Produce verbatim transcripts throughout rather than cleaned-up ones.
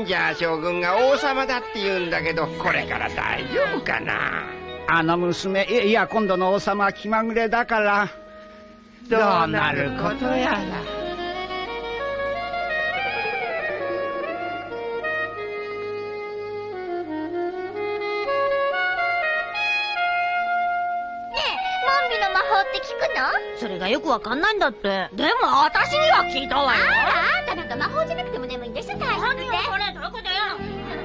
忍者将軍が王様だって言うんだけど、これから大丈夫かな。 あの娘、いや今度の王様は気まぐれだから。 どうなることやら。 って聞くの？ それがよくわかんないんだって。でも私には聞いたわよ。 あら、あんたなんか魔法じゃなくても眠いんでしょ。大変で。 これどこだよ。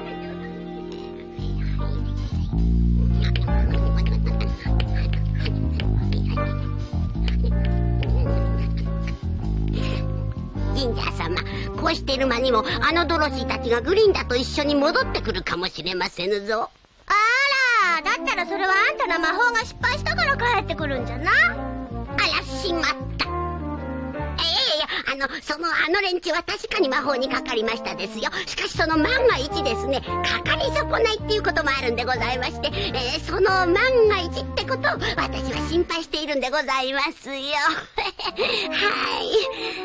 忍者様、こうしてる間にもあのドロシーたちがグリンダと一緒に戻ってくるかもしれませぬぞ。 あら、だったらそれはあんたの魔法が失敗したから帰ってくるんじゃな。 あら、しまった。ええいや、あのそのあの連中は確かに魔法にかかりましたですよ。しかしその万が一ですね、かかり損ないっていうこともあるんでございまして、えー、その万が一ってことを私は心配しているんでございますよ。はい。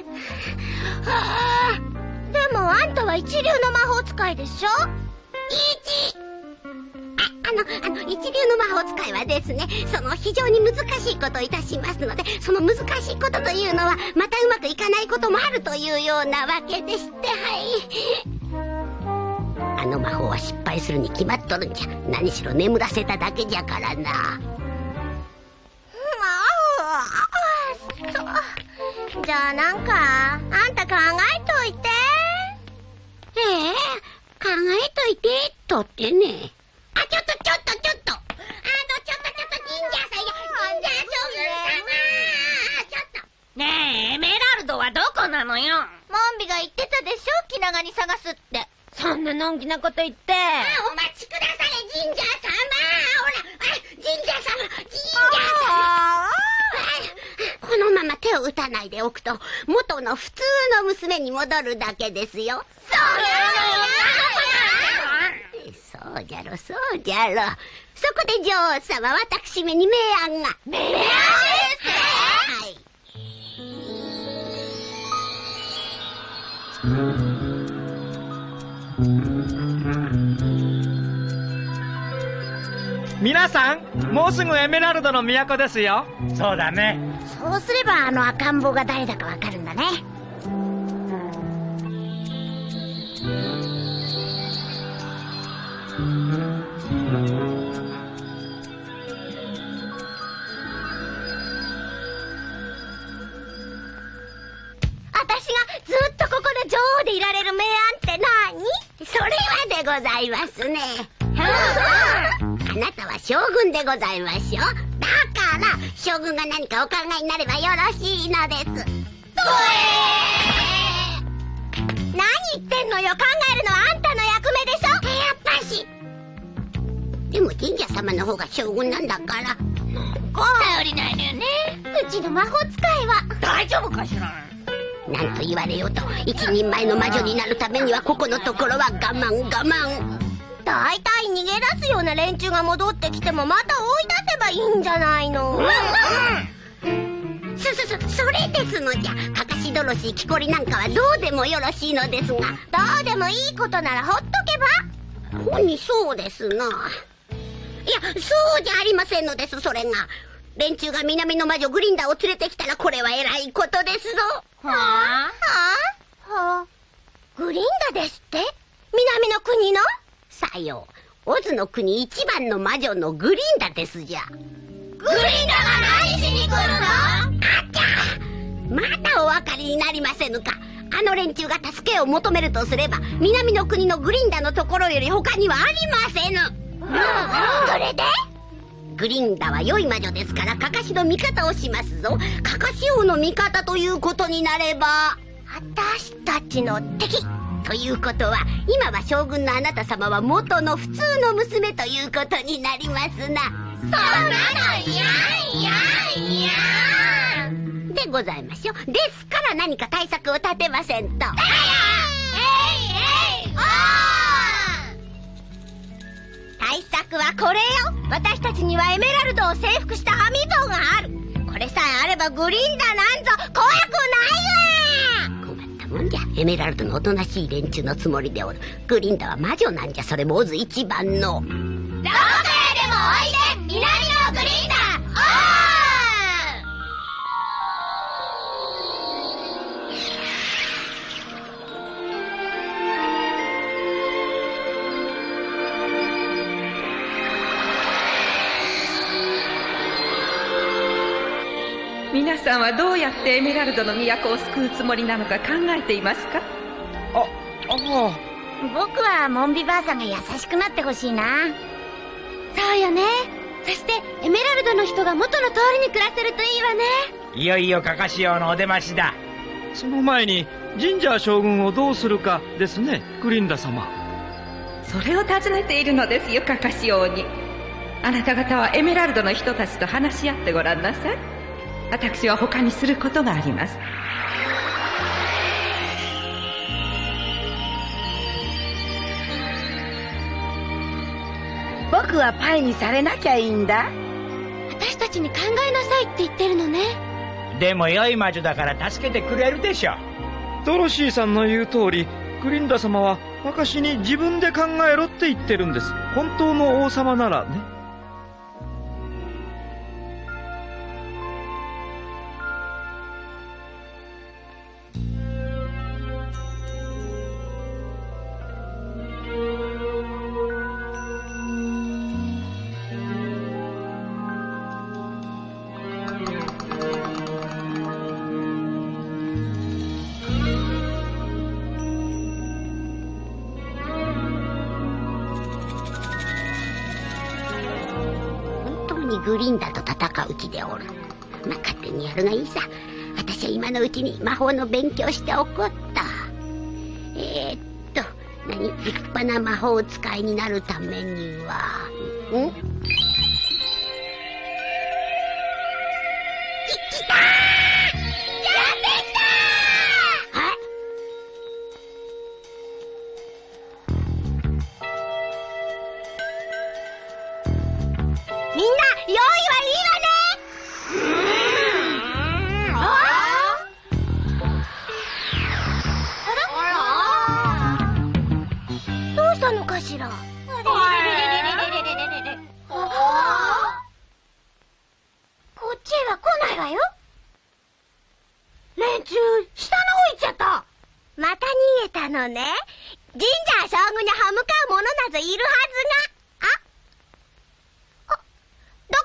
はあ、でもあんたは一流の魔法使いでしょ。 一あの、あの、一流の魔法使いはですね、その非常に難しいことをいたしますので、その難しいことというのは、またうまくいかないこともあるというようなわけでして、はい。あの魔法は失敗するに決まっとるんじゃ。何しろ眠らせただけじゃからな。 まあ、じゃあなんか、あんた考えといて。 ええ、考えといて、とってね。あ、ちょっとちょっとちょっとあの、ちょっとちょっと忍者さんや、忍者将軍様ちょっとねえ、エメラルドはどこなのよ。 モンビが言ってたでしょ、気長に探すって。 そんなのんきなこと言って。あ、 お待ちください、忍者様。ほら、あ、忍者様、忍者様。このまま手を打たないでおくと、元の普通の娘に戻るだけですよ。そうそうじゃろ、そうじゃろ。そこで女王様、私めに明暗が。 明暗ですか？ はい。 皆さん、もうすぐエメラルドの都ですよ。 そうだね。 そうすればあの赤ん坊が誰だかわかるんだね。私がずっとここで女王でいられる明暗って何？ それはでございますね。あなたは将軍でございましょう。だから将軍が何かお考えになればよろしいのです。どえー、何言ってんのよ。考えるのはあんたの役目でしょ。 やっぱし。でも神社様の方が将軍なんだから。 頼りないのよね。 うちの魔法使いは大丈夫かしら。 なんと言われようと一人前の魔女になるためにはここのところは我慢我慢。 だいたい逃げ出すような連中が戻ってきてもまた追い出せばいいんじゃないの。 うんうん、そそそそれですのじゃ。かかしどろし木こりなんかはどうでもよろしいのですが。 どうでもいいことならほっとけば。 ほんにそうですな。いや、そうじゃありませんのです。それが連中が南の魔女グリンダを連れてきたらこれはえらいことですぞ。 はあはあはあ。グリンダですって？南の国の？ さよう、オズの国一番の魔女のグリンダですじゃ。 グリンダが何しに来るの？ あっちゃ、まだお分かりになりませぬか。あの連中が助けを求めるとすれば南の国のグリンダのところより他にはありませぬ。 うんうん、それで？ グリンダは良い魔女ですからカカシの味方をしますぞ。カカシ王の味方ということになれば私たちの敵ということは、今は将軍のあなた様は元の普通の娘ということになりますな。 そんなのいやいやいやでございましょう。ですから何か対策を立てませんと。えいえいおー！ 対策はこれよ。私たちにはエメラルドを征服した網像がある。これさえあればグリンダなんぞ怖くないわ。 困ったなもんじゃ。エメラルドのおとなしい連中のつもりでおる。グリンダは魔女なんじゃ。それもオズ一番の。どこへでもおいで、南のグリンダおー！ 皆さんはどうやってエメラルドの都を救うつもりなのか考えていますか？ あ、ああ。 僕はモンビばあさんが優しくなってほしいな。そうよね。そしてエメラルドの人が元の通りに暮らせるといいわね。 いよいよカカシ王のお出ましだ。 その前にジンジャー将軍をどうするかですね、グリンダ様。 それを尋ねているのですよ、カカシ王に。あなた方はエメラルドの人たちと話し合ってごらんなさい。私は他にすることがあります。 僕はパイにされなきゃいいんだ。 私たちに考えなさいって言ってるのね。 でも良い魔女だから助けてくれるでしょ。 ドロシーさんの言う通り、グリンダ様は私に自分で考えろって言ってるんです。本当の王様ならね。 グリンダと戦う気でおる。まあ、勝手にやるがいいさ。私は今のうちに魔法の勉強しておこうっと。えー、っと何立派な魔法使いになるためにはんき、きたー！やってきたー！はみんな用意はいいわね。あら？どうしたのかしら。こっちへは来ないわよ。連中下の方行っちゃった。また逃げたのね。ジンジャー将軍に歯向かう者などいるはずが。あどこ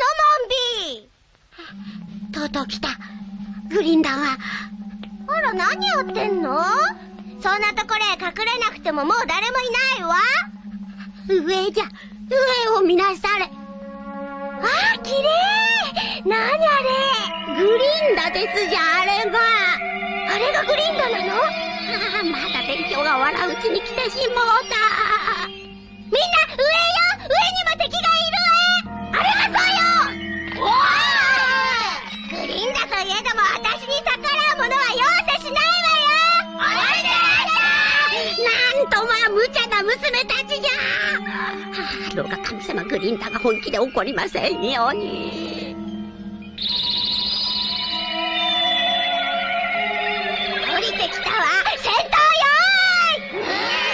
行ったのモンビー。とうとう来た。グリンダは。あら何やってんの。そんなところへ隠れなくてももう誰もいないわ。上じゃ上を見なされ。ああ綺麗。何あれ。グリンダですじゃあれが。あれがグリンダなの。ああまだ勉強が終わらんうちに来てしもうた。みんな上よ。上にも敵がいるわ。あれがそうよ。おーグリンダといえども私に逆らう者は容赦しないわよ。おいでなんとまあ無茶な娘たちじゃ。はあ、どうか神様グリンダが本気で怒りませんように。降りてきたわ。戦闘よーい、うん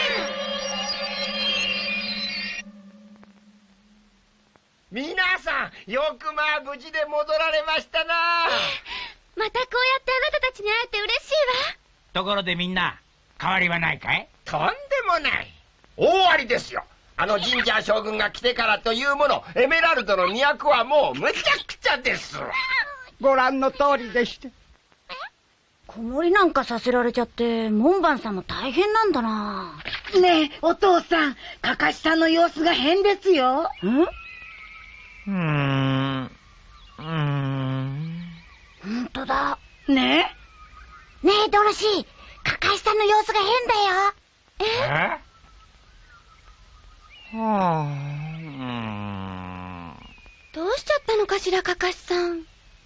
皆さん、よくまあ無事で戻られましたな。 またこうやってあなたたちに会えて嬉しいわ。 ところでみんな、変わりはないかい？ とんでもない。大ありですよ。あのジンジャー将軍が来てからというもの、エメラルドの都はもうむちゃくちゃです。 ご覧の通りでして。 子守なんかさせられちゃって門番さんも大変なんだな。 ねえお父さん、カカシさんの様子が変ですよ。 んうーん。うーん。 ほんとだ。 ねねえドロシー、カカシさんの様子が変だよ。 え？ はあ。うーん。 どうしちゃったのかしらカカシさん。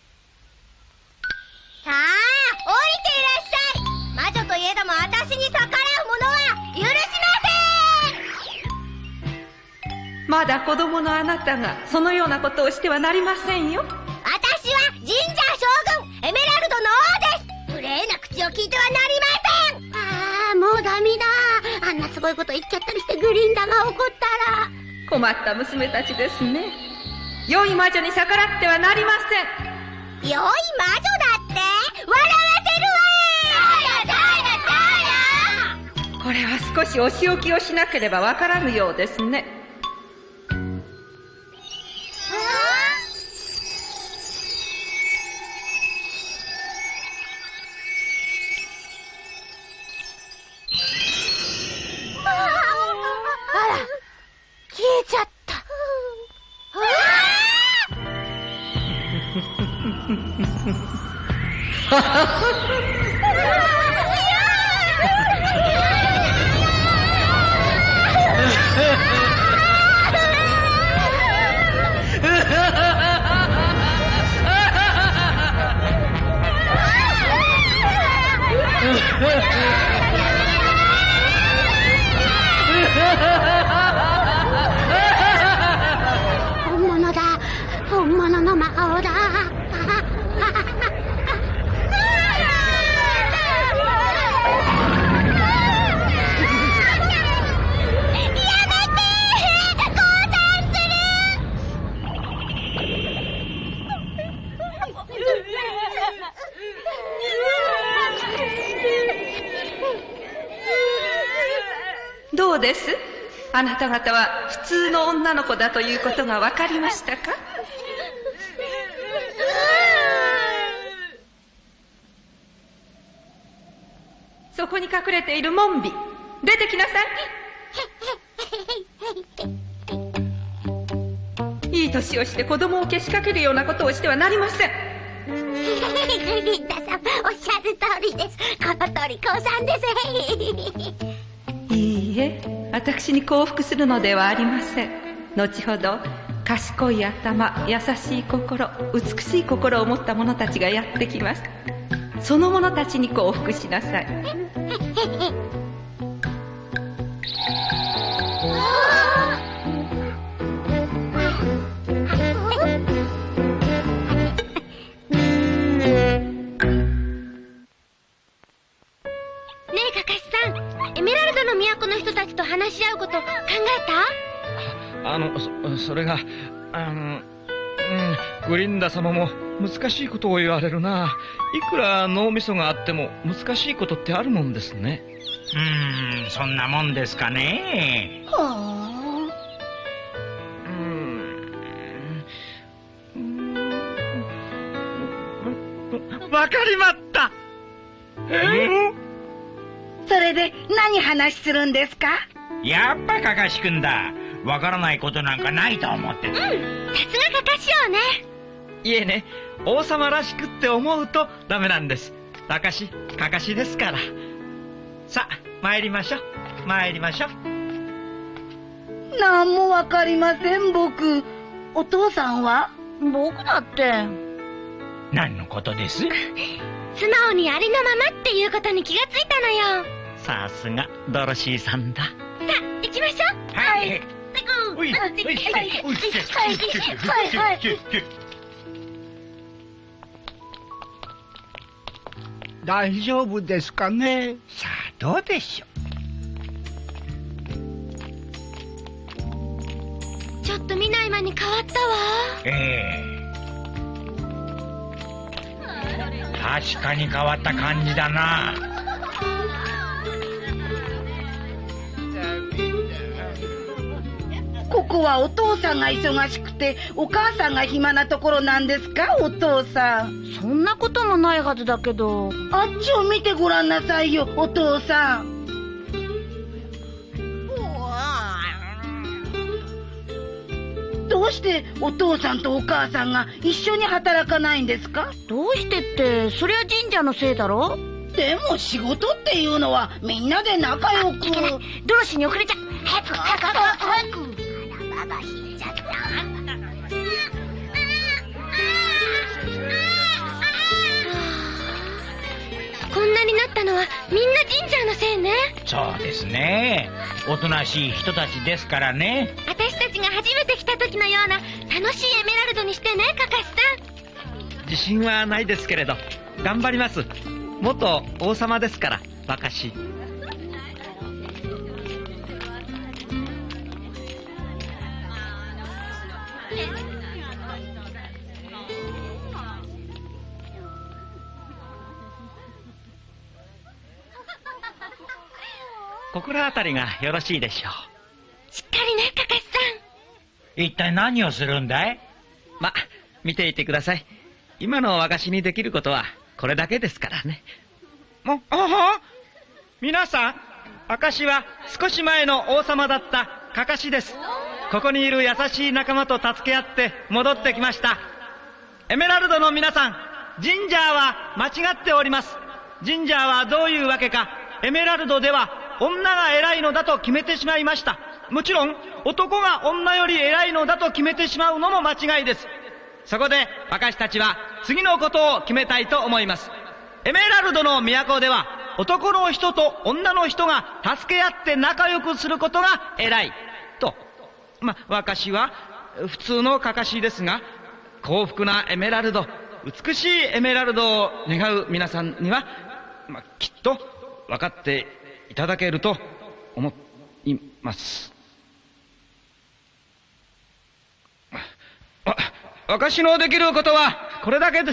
さあ降りていらっしゃい。魔女といえども私に逆らう者は許しません。 まだ子供のあなたがそのようなことをしてはなりませんよ。 私はジンジャー将軍エメラルドの王です。無礼な口を聞いてはなりません。 すごいこと言っちゃったりしてグリンダが怒ったら。 困った娘たちですね。良い魔女に逆らってはなりません。 良い魔女だって笑わせるわ。 これは少しお仕置きをしなければわからぬようですね。 消えちゃった。 本物だ。本物の魔法だ。 どうです？あなた方は普通の女の子だということが分かりましたか？そこに隠れているモンビ、出てきなさい。いい年をして子供をけしかけるようなことをしてはなりません。 グリンダさん、おっしゃる通りです。この通り降参です。 いいえ、私に降伏するのではありません。後ほど賢い頭、優しい心、美しい心を持った者たちがやってきます。その者たちに降伏しなさい。 都の人たちと話し合うこと考えた？あの、そ、それが、あの、うん、グリンダ様も難しいことを言われるな。いくら脳みそがあっても難しいことってあるもんですね。 うーん、そんなもんですかね。 はあ。 うん。わかりまった。えーそれで何話するんですか？ やっぱカカシくんだ。わからないことなんかないと思ってた。 うん、さすがカカシ王ね。 いえね、王様らしくって思うとダメなんです。カカシ、カカシですから。さあ、参りましょう。参りましょう。 なんもわかりません、僕。お父さんは？ 僕だって。 何のことです？ 素直にありのままっていうことに気がついたのよ。 さすがドロシーさんだ。さあ、行きましょう。 はい。 おい、おい、おい、 はいはい。 大丈夫ですかね？ さあ、どうでしょう。ちょっと見ない間に変わったわ。 ええ確かに変わった感じだな。 ここはお父さんが忙しくてお母さんが暇なところなんですか、お父さん？ そんなこともないはずだけど。 あっちを見てごらんなさいよ、お父さん。どうしてお父さんとお母さんが一緒に働かないんですか？ どうしてって、そりゃ神社のせいだろ。 でも仕事っていうのはみんなで仲良く。 ドロシーに遅れちゃう。早く早く早く早く。 あら、ババ引いちゃった。 こんなになったのはみんな神社のせいね。 そうですね。おとなしい人たちですからね。 私たちが初めて来た時のような楽しいエメラルドにしてね、カカシさん。自信はないですけれど頑張ります。元王様ですから、若し。 心当たりがよろしいでしょう。 しっかりね、かかしさん。 一体何をするんだい？ ま、見ていてください。今の私にできることはこれだけですからね。も、あは皆さん、証は少し前の王様だったかかしです。ここにいる優しい仲間と助け合って戻ってきました。エメラルドの皆さん、ジンジャーは間違っております。ジンジャーはどういうわけか、エメラルドでは女が偉いのだと決めてしまいました。もちろん男が女より偉いのだと決めてしまうのも間違いです。そこで私たちは次のことを決めたいと思います。エメラルドの都では男の人と女の人が助け合って仲良くすることが偉いと。ま、私は普通のかかしですが、幸福なエメラルド、美しいエメラルドを願う皆さんには、ま、きっと分かっていただけると思います。わ、私のできることはこれだけです。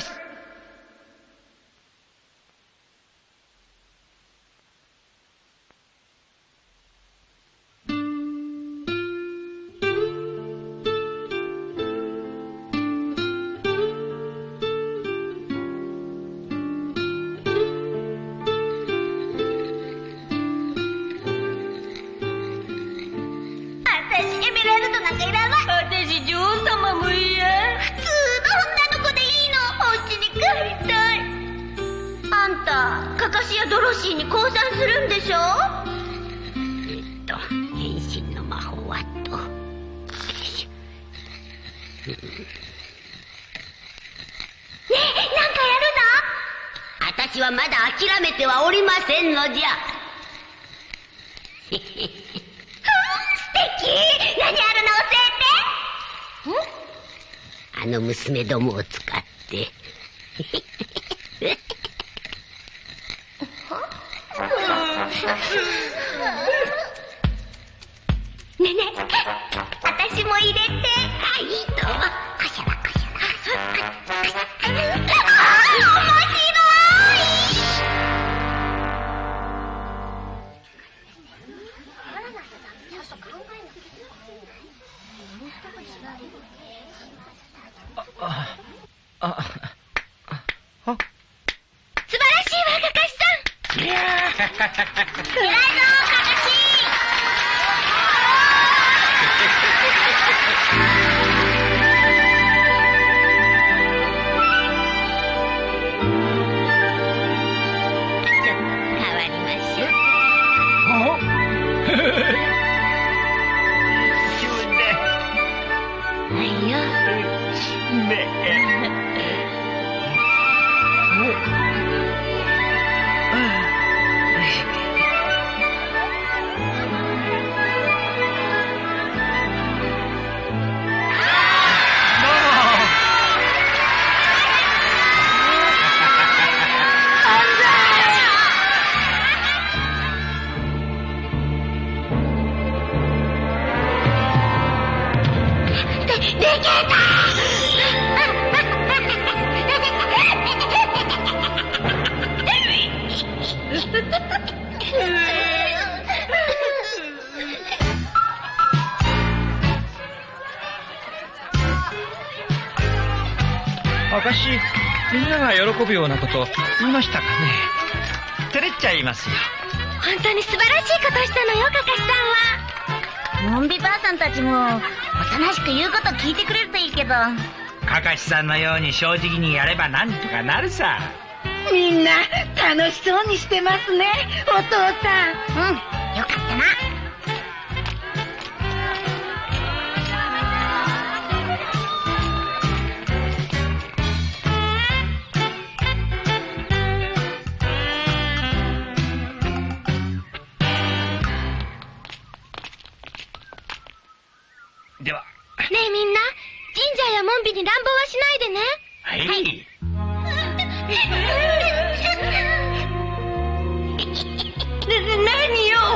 かかしやドロシーに降参するんでしょ？ えっと変身の魔法はとねえ、なんかやるの？私はまだ諦めてはおりませんのじゃ。素敵！何あるの教えて。ん？あの娘どもを使ってねえねえ、私も入れて。あ、いいとも。こしゃらこしゃら。ああ、面白い。 あ、あ、あ、あ、 素晴らしいわ、かかしさん。いやー、偉いぞ、かかし。 私、みんなが喜ぶようなこと言いましたかね。照れっちゃいますよ。 本当に素晴らしいことしたのよ、かかしさんは。モンビばあさんたちもおとなしく言うこと聞いてくれるといいけど。 かかしさんのように正直にやればなんとかなるさ。 みんな楽しそうにしてますね、お父さん。 うん、よかったな。 では。 ねえみんな、神社や門扉に乱暴はしないでね。 はい。 はいな、何よ。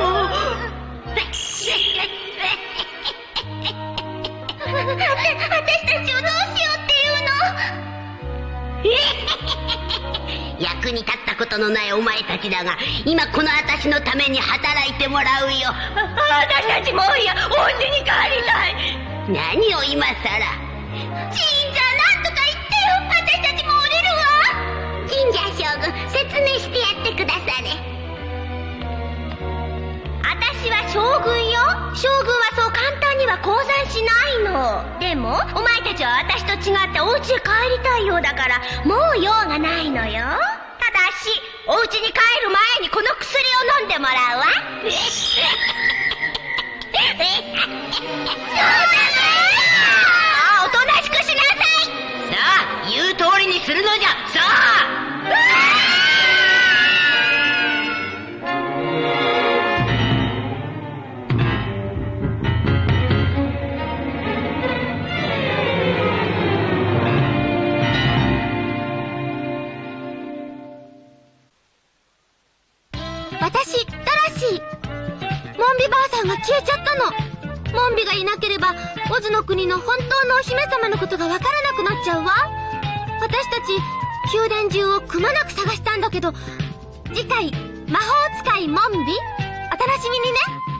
私たちをどうしようっていうの。 役に立ったことのないお前たちだが、今この私のために働いてもらうよ。 私たちもういや、お家に帰りたい。 何を今さら。 神社なんとか言ってよ。私たちも降りるわ。 神社将軍、説明してやってくだされ。 私は将軍よ。将軍はそう簡単には降参しないの。でもお前たちは私と違ってお家へ帰りたいようだから、もう用がないのよ。ただしお家に帰る前にこの薬を飲んでもらうわ。おとなしくしなさい。 さあ、言う通りにするのじゃ。さあ私、タラシー。モンビばあさんが消えちゃったの。モンビがいなければオズの国の本当のお姫様のことがわからなくなっちゃうわ。私たち宮殿中をくまなく探したんだけど、次回魔法使いモンビ、お楽しみにね。